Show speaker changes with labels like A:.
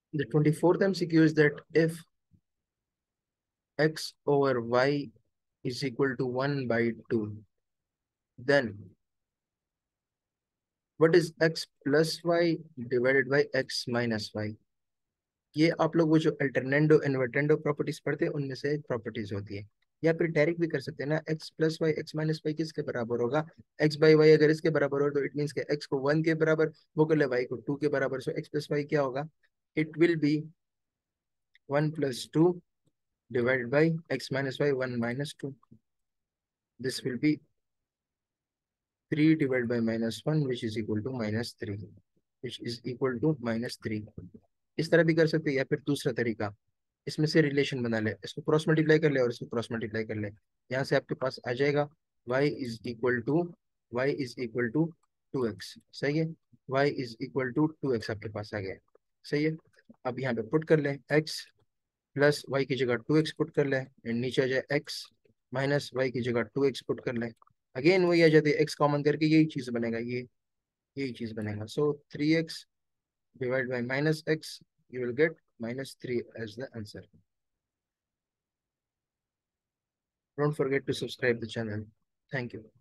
A: The 24th MCQ is that if x over y is equal to 1 by 2, then what is x plus y divided by x minus y? ये आप लोग वो जो alternendo invertendo properties पढ़ते हैं उनमें से एक प्रॉपर्टीज होती है। या फिर डायरेक्ट भी कर सकते हैं ना, X plus Y X minus Y किसके बराबर होगा? एक्स बाई वाई अगर इसके बराबर हो तो इट मीन्स के एक्स को 1 के बराबर, वो कर ले वाई को 2 के बराबर। सो एक्स प्लस वाई क्या होगा? It will be 1 plus 2 divided by x minus y 1 minus 2. This will be 3 divided by minus 1 which is equal to minus 3, which is equal to minus 3. इस तरह भी कर सकते हैं, या फिर दूसरा तरीका, इसमें से रिलेशन बना ले, इसको क्रॉस मल्टीप्लाई कर ले और इसको क्रॉस मल्टीप्लाई कर ले। यहाँ से आपके पास आ जाएगा y is equal to 2x। सही है, y is equal to 2x आपके पास आ गया। सही है, अब यहाँ पे पुट कर ले, x प्लस वाई की जगह 2x पुट कर ले, एंड नीचे आ जाए x माइनस वाई की जगह 2x पुट कर ले। अगेन वही आ जाती है, x कॉमन करके यही चीज बनेगा, ये यही चीज बनेगा। सो 3x divided by minus x, you will get minus 3 as the answer. Don't forget to subscribe the channel. Thank you.